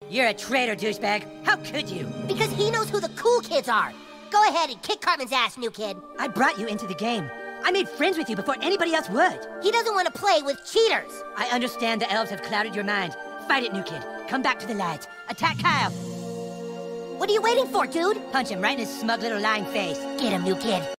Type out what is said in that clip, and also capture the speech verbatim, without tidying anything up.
You're a traitor, douchebag. How could you? Because he knows who the cool kids are. Go ahead and kick Cartman's ass, new kid. I brought you into the game. I made friends with you before anybody else would. He doesn't want to play with cheaters. I understand the elves have clouded your mind. Fight it, new kid. Come back to the light. Attack Kyle. What are you waiting for, dude? Punch him right in his smug little lying face. Get him, new kid.